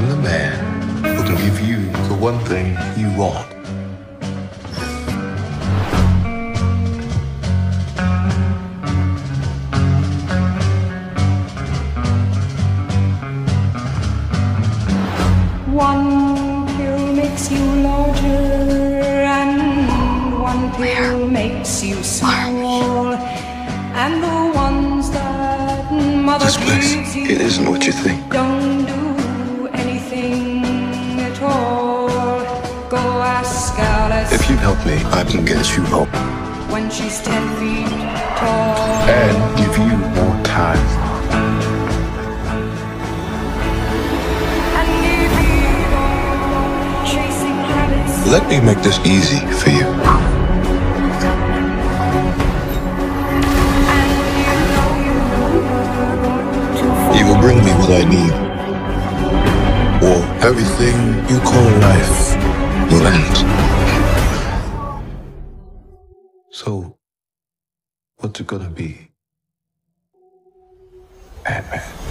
I'm the man who can give you the one thing you want. One pill makes you larger, and one pill makes you small. And the ones that mother This place, gives you, it isn't what you think. don't do anything at all. Go ask Alice. If you help me, I can get you help. When she's 10 feet tall. And give you more time. Let me make this easy for you. You will bring me what I need, or everything you call life will end. So, what's it gonna be, Ant-Man?